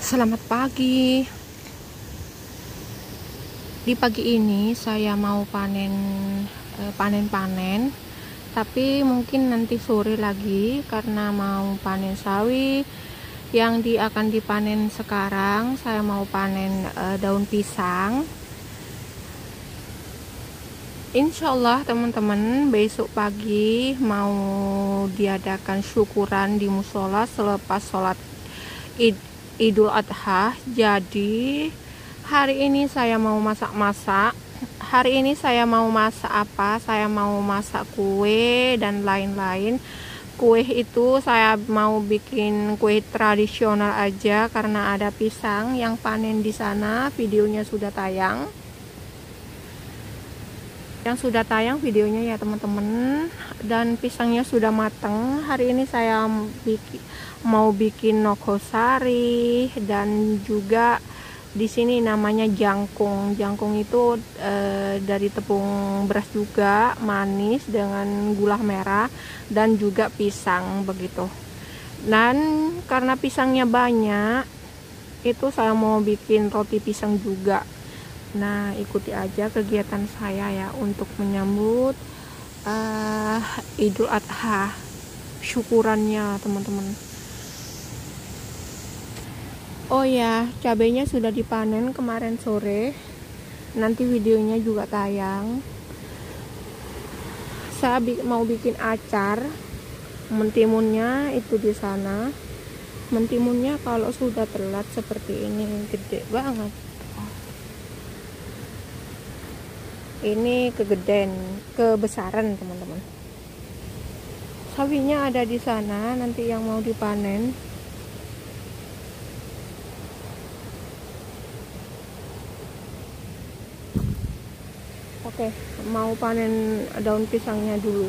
Selamat pagi. Di pagi ini saya mau panen-panen, tapi mungkin nanti sore lagi karena mau panen sawi yang akan dipanen sekarang. Saya mau panen daun pisang. Insya Allah teman-teman, besok pagi mau diadakan syukuran di musola selepas sholat Idul Adha. Jadi hari ini saya mau masak-masak. Hari ini saya mau masak apa? Saya mau masak kue dan lain-lain. Kue itu saya mau bikin kue tradisional aja karena ada pisang yang panen di sana. Videonya sudah tayang. Videonya ya teman-teman, dan pisangnya sudah matang. Hari ini saya mau bikin nogosari, dan juga di sini namanya jangkung. Jangkung itu dari tepung beras juga, manis dengan gula merah dan juga pisang begitu. Dan karena pisangnya banyak, itu saya mau bikin roti pisang juga. Nah, ikuti aja kegiatan saya ya untuk menyambut Idul Adha, syukurannya teman-teman. Oh ya, cabenya sudah dipanen kemarin sore. Nanti videonya juga tayang. Saya mau bikin acar. Mentimunnya itu di sana. Mentimunnya kalau sudah telat seperti ini gede banget. Ini kebesaran teman-teman. Sawinya ada di sana, nanti yang mau dipanen. Oke, mau panen daun pisangnya dulu.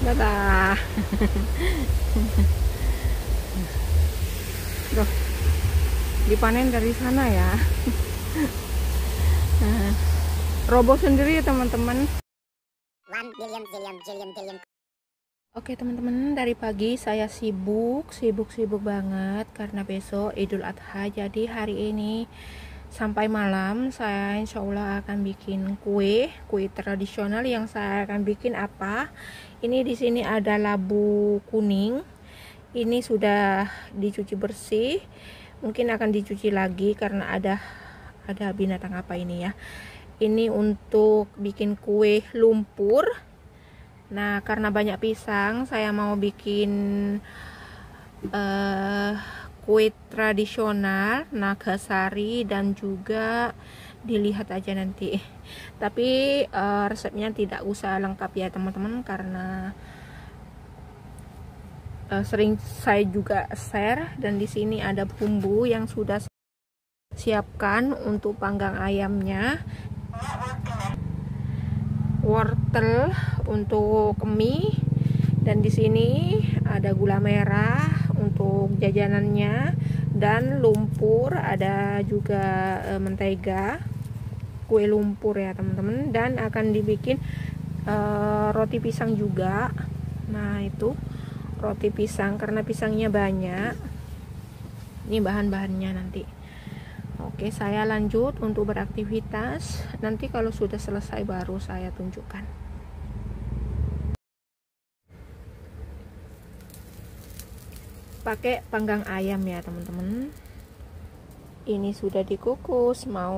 Dadah. Loh, dipanen dari sana ya. Roboh sendiri ya teman-teman. Oke teman-teman, dari pagi saya sibuk banget karena besok Idul Adha. Jadi hari ini sampai malam saya insya Allah akan bikin kue tradisional. Yang saya akan bikin apa? Ini di sini ada labu kuning. Ini sudah dicuci bersih. Mungkin akan dicuci lagi karena ada binatang apa ini ya. Ini untuk bikin kue lumpur. Nah, karena banyak pisang, saya mau bikin kue tradisional Nagasari dan juga dilihat aja nanti. Tapi resepnya tidak usah lengkap ya teman-teman, karena sering saya juga share. Dan di sini ada bumbu yang sudah siapkan untuk panggang ayamnya, wortel untuk mie, dan di sini ada gula merah untuk jajanannya, dan lumpur, ada juga mentega, kue lumpur ya teman-teman. Dan akan dibikin roti pisang juga. Nah, itu roti pisang karena pisangnya banyak. Ini bahan-bahannya nanti. Oke, saya lanjut untuk beraktivitas. Nanti kalau sudah selesai baru saya tunjukkan. Pakai panggang ayam ya teman-teman. Ini sudah dikukus, mau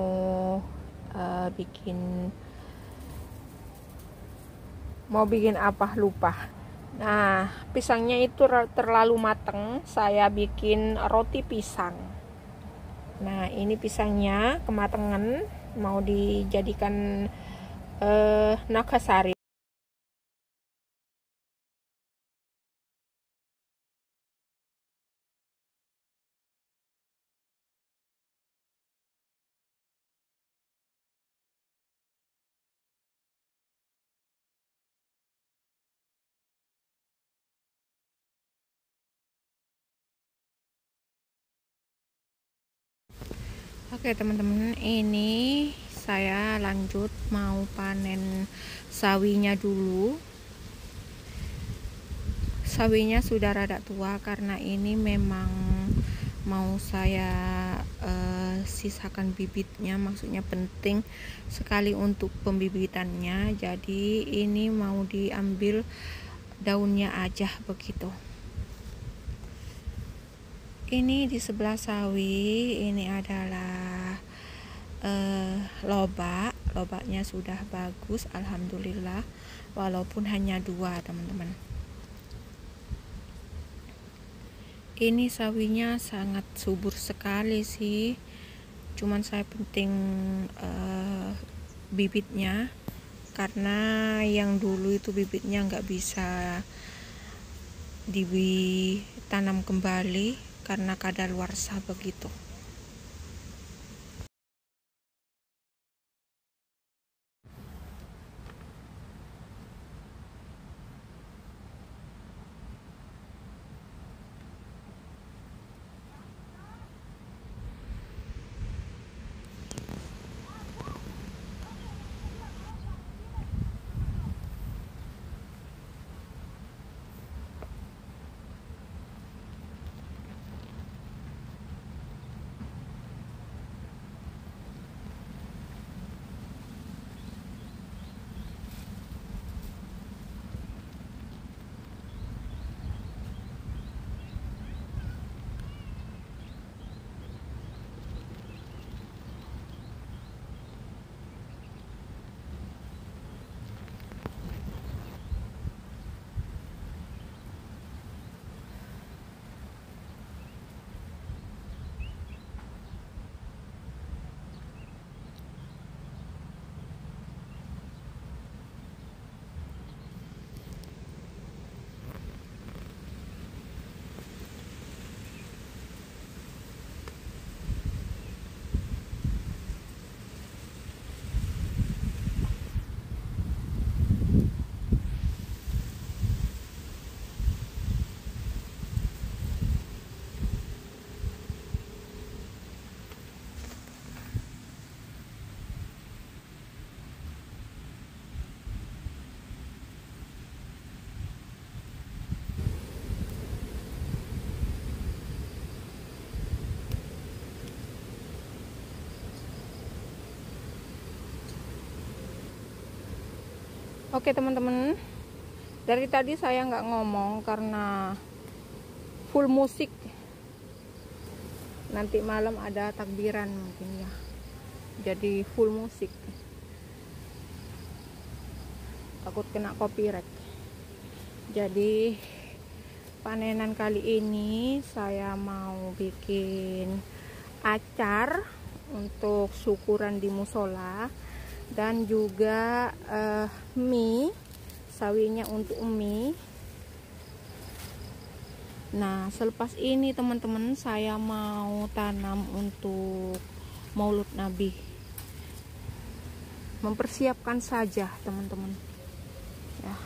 bikin apa lupa. Nah, pisangnya itu terlalu mateng, saya bikin roti pisang. Nah, ini pisangnya kematangan, mau dijadikan Nagasari. Oke teman-teman, ini saya lanjut mau panen sawinya dulu. Sawinya sudah rada tua karena ini memang mau saya sisakan bibitnya, maksudnya penting sekali untuk pembibitannya. Jadi ini mau diambil daunnya aja begitu. Ini di sebelah sawi ini adalah lobaknya sudah bagus, alhamdulillah, walaupun hanya 2 teman-teman. Ini sawinya sangat subur sekali sih, cuman saya penting bibitnya, karena yang dulu itu bibitnya nggak bisa ditanam kembali karena kadaluarsa begitu. Oke teman-teman, dari tadi saya nggak ngomong karena full musik. Nanti malam ada takbiran mungkin ya, jadi full musik, takut kena copyright. Jadi panenan kali ini saya mau bikin acar untuk syukuran di musola, dan juga mie, sawinya untuk mie. Nah, selepas ini teman-teman saya mau tanam untuk Maulud Nabi. Mempersiapkan saja teman-teman ya.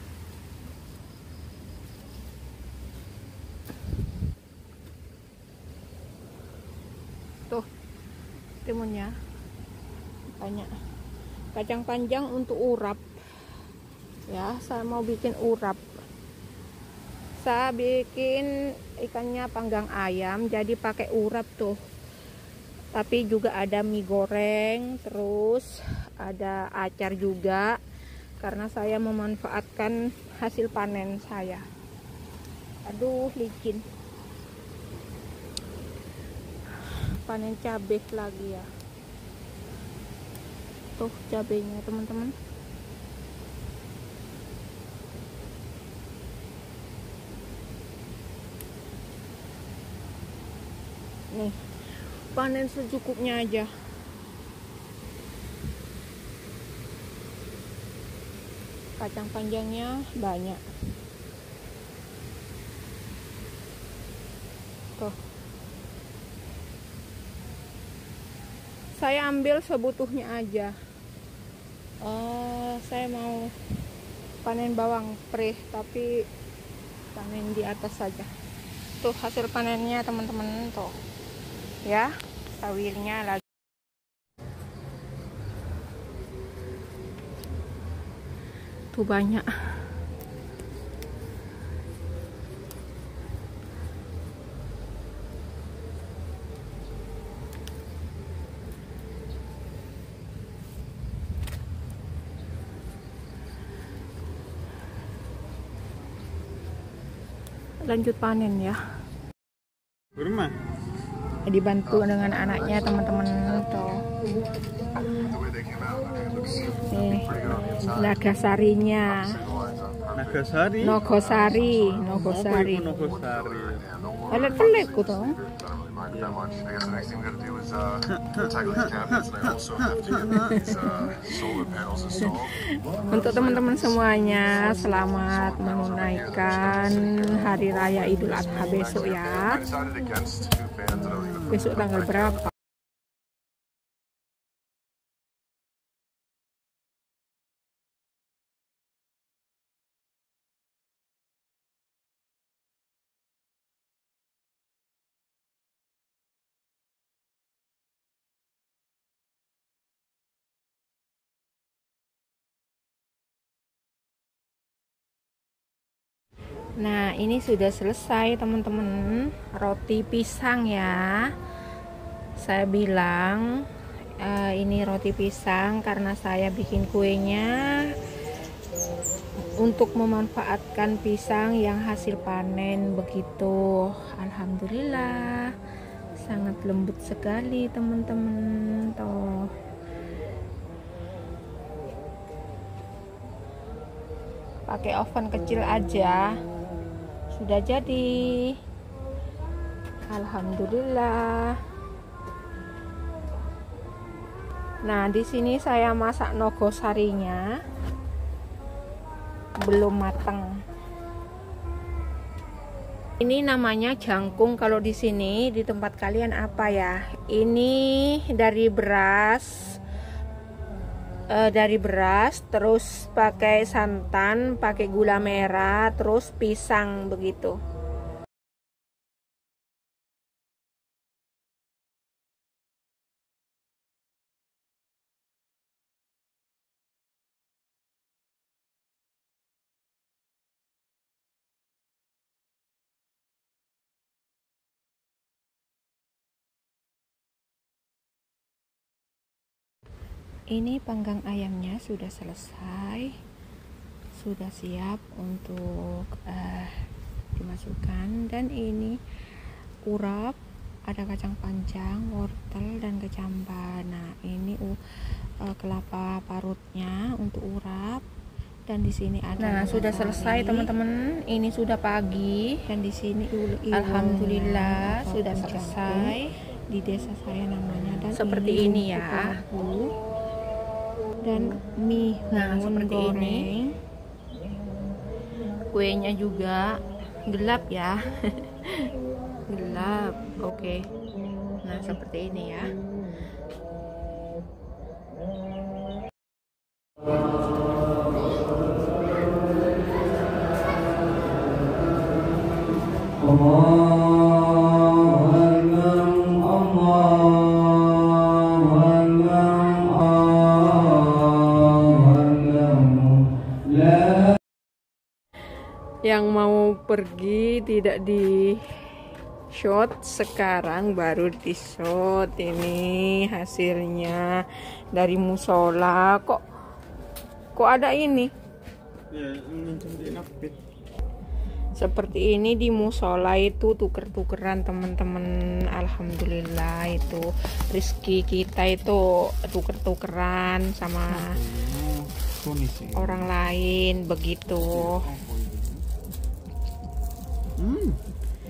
Tuh timunnya banyak. Kacang panjang untuk urap ya, saya mau bikin urap. Saya bikin ikannya panggang ayam, jadi pakai urap tuh. Tapi juga ada mie goreng, terus ada acar juga, karena saya memanfaatkan hasil panen saya. Aduh licin, panen cabai lagi ya. Tuh cabenya teman-teman. Nih, panen secukupnya aja. Kacang panjangnya banyak. Tuh. Saya ambil sebutuhnya aja. Saya mau panen bawang pre, tapi panen di atas saja. Tuh hasil panennya teman-teman, tuh ya, sawirnya lagi. Tuh banyak. Lanjut panen ya. Rumah Dibantu dengan anaknya teman-teman tuh. Nih, Nagasarinya. Nagasari. Nogosari. Pelet-pelet ku tuh. Untuk teman-teman semuanya, selamat menunaikan Hari Raya Idul Adha besok ya. Besok tanggal berapa? Nah, ini sudah selesai teman-teman, roti pisang ya. Saya bilang ini roti pisang karena saya bikin kuenya untuk memanfaatkan pisang yang hasil panen begitu. Alhamdulillah, sangat lembut sekali teman-teman. Tuh. Pakai oven kecil aja sudah jadi. Alhamdulillah. Nah, di sini saya masak nogosarinya, belum matang. Ini namanya jangkung. Kalau di sini di tempat kalian apa ya? Ini dari beras, terus pakai santan, pakai gula merah, terus pisang begitu. Ini panggang ayamnya sudah selesai. sudah siap untuk dimasukkan. Dan ini urap, ada kacang panjang, wortel, dan kecambah. Nah, ini kelapa parutnya untuk urap. Dan di sini ada. Nah, sudah selesai teman-teman. Ini sudah pagi. Dan di sini alhamdulillah sudah selesai di desa saya namanya. Dan seperti ini ya. Dan mie seperti goreng. Ini. Kuenya juga gelap ya. Gelap. Oke. Nah, seperti ini ya. Yang mau pergi tidak di shot, sekarang baru di shot. Ini hasilnya dari musola. Kok ada ini? Ya, ini seperti ini di musola itu tuker-tukeran teman-teman. Alhamdulillah, itu rezeki kita itu tuker-tukeran sama orang lain begitu.